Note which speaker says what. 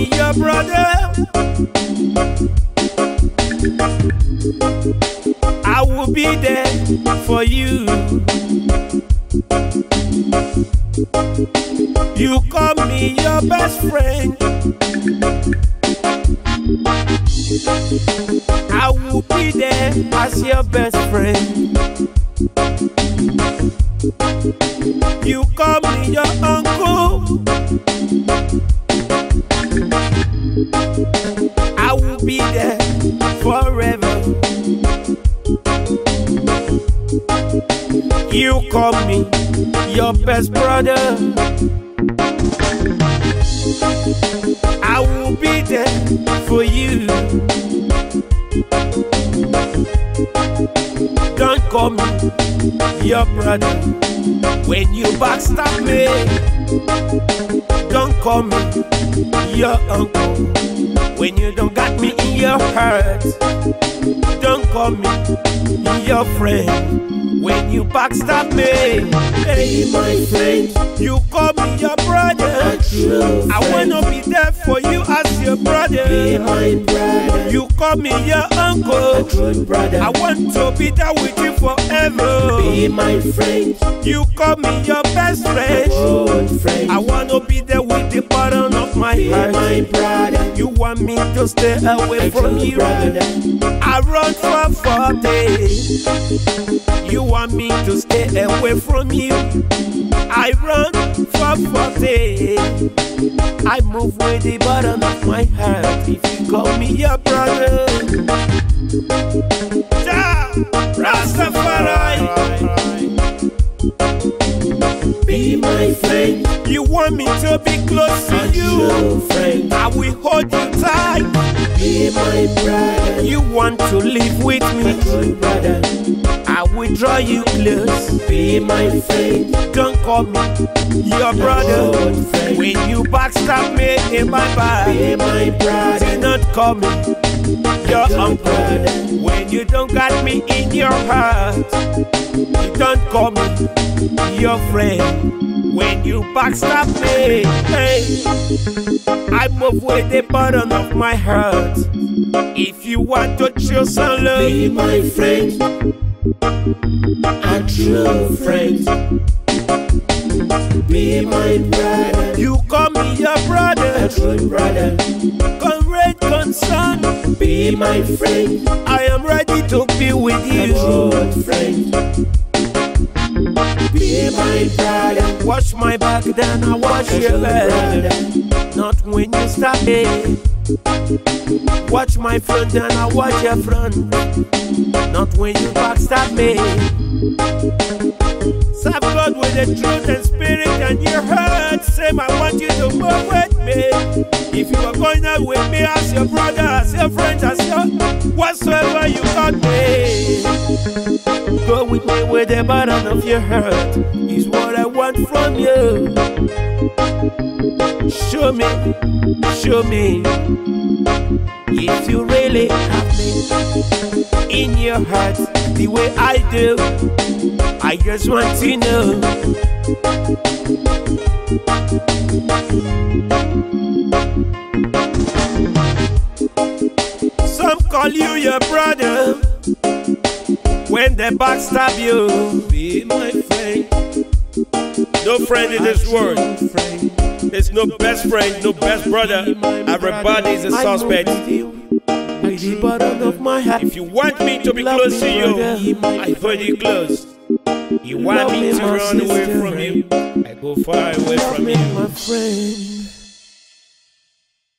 Speaker 1: me your brother. I will be there for you. You call me your best friend. I will be there as your best friend. You call me your uncle. I will be there forever. You call me your best brother. I will be there for you. Don't call me your brother when you backstab me. Don't call me your uncle when you don't got me in your heart. Don't call me your friend when you backstab me. Hey, my friend, you call me your brother. I wanna be there for you as your brother.
Speaker 2: Be my brother.
Speaker 1: You call me your uncle.
Speaker 2: Brother.
Speaker 1: I want to be there with you forever.
Speaker 2: Be my friend.
Speaker 1: You call me your best friend.
Speaker 2: Friend.
Speaker 1: I wanna be there with the bottom of my
Speaker 2: Be
Speaker 1: heart.
Speaker 2: my brother.
Speaker 1: You want me to stay away from you.
Speaker 2: Brother.
Speaker 1: I run for 40. You want me to stay away from you. I run for 40. I move with the bottom of my heart. If you call me your brother, Jah Rastafari.
Speaker 2: Be my friend.
Speaker 1: You want me to be close to you.
Speaker 2: Friend.
Speaker 1: I will hold you tight.
Speaker 2: Be my brother.
Speaker 1: You want to live with me.
Speaker 2: Brother.
Speaker 1: I will draw you close.
Speaker 2: Be my friend.
Speaker 1: Don't call me your brother when you backstab me in my back.
Speaker 2: Be my brother.
Speaker 1: Do not call me your uncle when you don't got me in your heart. You don't call me your friend when you backstab me. Hey, I move with the bottom of my heart. If you want to choose some love,
Speaker 2: be my friend. A true friend. Be my brother.
Speaker 1: you call me your brother.
Speaker 2: A true brother.
Speaker 1: Comrade, concern,
Speaker 2: Be my friend.
Speaker 1: I am ready to be with
Speaker 2: A
Speaker 1: you.
Speaker 2: true friend. Be my brother.
Speaker 1: Watch my back, then I watch
Speaker 2: A
Speaker 1: your
Speaker 2: true
Speaker 1: back.
Speaker 2: brother.
Speaker 1: Not when you stop me. Watch my front, then I watch your front. Not when you backstab me. Serve God with the truth and spirit and your heart. Say, I want you to move with me. If you are going out with me as your brother, as your friend, as your whatsoever you got me, go with me with the bottom of your heart. Is what I want from you. Show me if you really have me in your heart the way I do. I just want to know. Some call you your brother when they backstab you. Be my friend. No friend in this world. There's no best friend, no best brother. Everybody's a suspect. With the bottom of my heart. If you want me to be close to you, I hold you close. You want me to run away from you, I go far away from you. My friend.